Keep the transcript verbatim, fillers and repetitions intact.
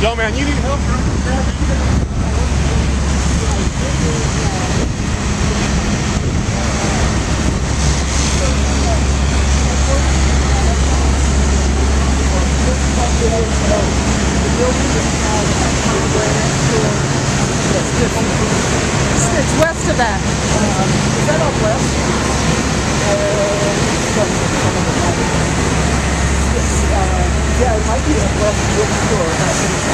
Yo, man, you need help? It's west of that. Um, is that out west? Uh, yes, uh, yeah, it might be a west bookstore.